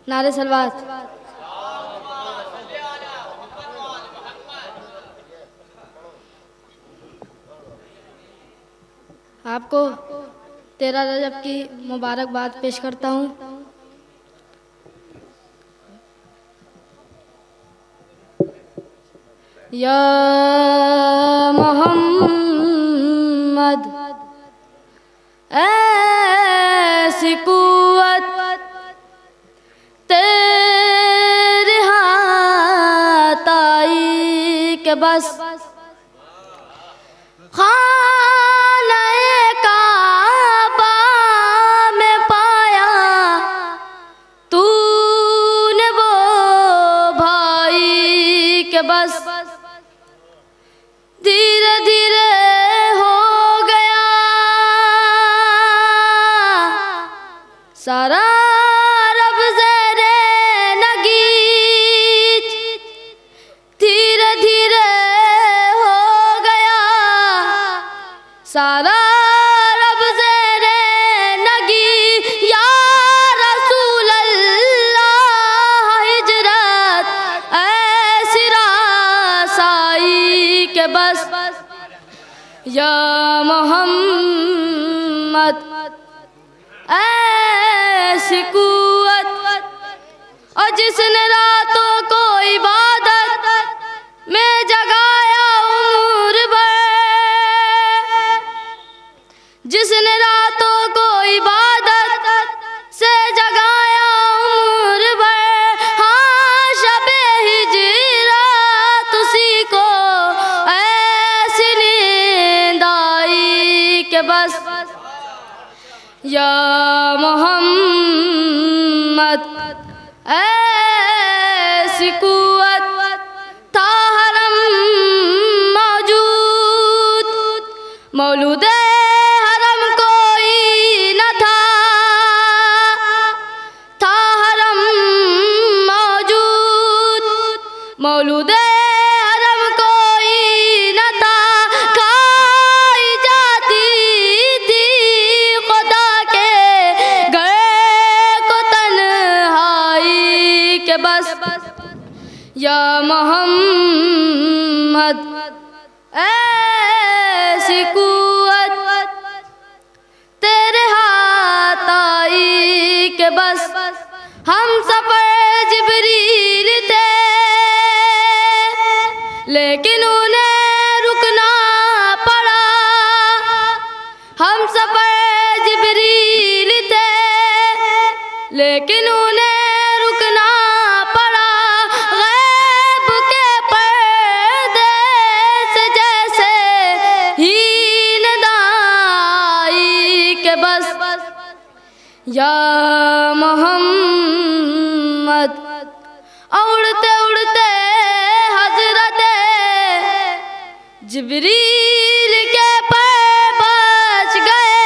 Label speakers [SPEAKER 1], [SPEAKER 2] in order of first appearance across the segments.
[SPEAKER 1] नारे सलवात। आपको 13 रजब की मुबारकबाद पेश करता हूँ। या मोहम्मद ऐसी कुव्वत तेरे हाथ आई के बस खाने काबा में पाया तूने वो भाई के बस धीरे धीरे हो गया सारा रब ज़ेरे नगीच, धीरे धीरे हो गया सारा रब ज़ेरे नगी। या रसूल अल्लाह हिजरत ऐसी रासाई के बस या मोहम्मद ऐसी कुव्वत और जिसने रातों को इबादत में जगाया उम्र भर, जिसने रातों को इबादत से जगाया उम्र भर। हाँ शबे हिजरत उसी को ऐसी नींद आई के बस या मोहम्मद ऐसी कुव्वत था हरम मौजूद, मौलूदे हरम कोई न था हरम मौजूद, मौलूदे हरम कोई न था। खाई जाती थी खुदा के घर को तन्हाई के बस या मोहम्मद ऐसी कुव्वत तेरे हाथ आई के बस। हम सफर जिब्रील थे लेकिन उन्हें रुकना पड़ा, हम सफर जिब्रील थे लेकिन उन्हें रुकना पड़ा। गैब के पर्दे से जैसे ही निदाई के बस या मोहम्मद उड़ते उड़ते हजरत जिब्रील के पर बच गए,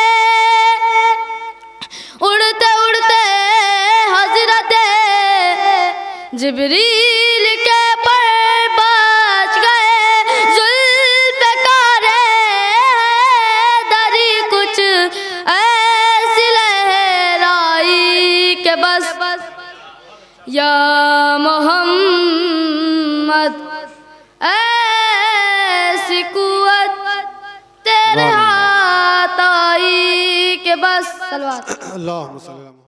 [SPEAKER 1] उड़ते उड़ते हजरत जिब्रील के पर बच गए। जुल्फ़िकार हैदरी कुछ ऐसी लहराई के बस या मोहम्मद ऐसी कुव्वत तेरे हाथ आई के बस। सलवात।